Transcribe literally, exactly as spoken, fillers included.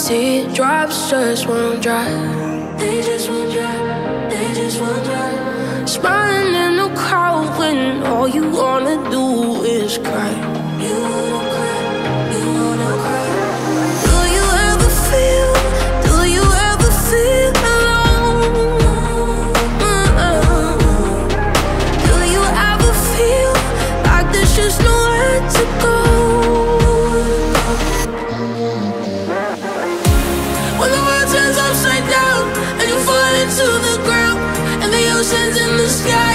Teardrops just won't dry. They just won't dry. They just won't dry. Smiling in the crowd when all you wanna do is cry. You wanna cry. You wanna cry. Do you ever feel? Do you ever feel alone? Do you ever feel like there's just nowhere to go? Upside down and you fall into the ground, and the oceans in the sky